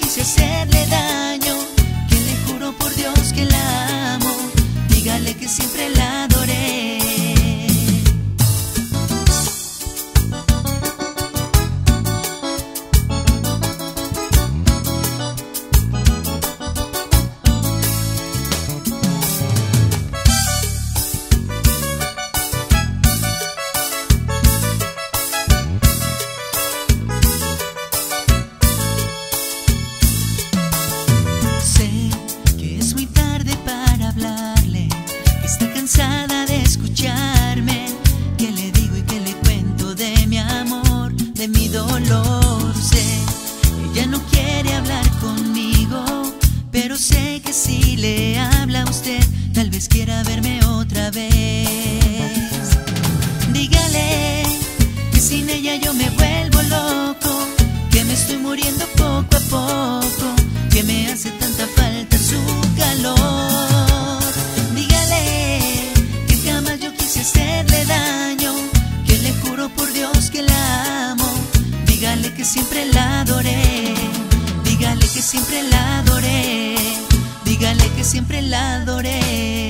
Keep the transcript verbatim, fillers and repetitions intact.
quise hacerle daño, que le juro por Dios que la amo. Dígale que siempre la adoré. Cansada de escucharme, que le digo y que le cuento de mi amor, de mi dolor. Sé, ella no quiere hablar conmigo, pero sé que si le habla a usted, tal vez quiera verme otra vez. Dígale que sin ella yo me vuelvo loco, que me estoy muriendo poco a poco, que me hace tanta falta su calor. Dígale que jamás yo quise hacerle daño, que le juro por Dios que la amo. Dígale que siempre la adoré, dígale que siempre la adoré, dígale que siempre la adoré.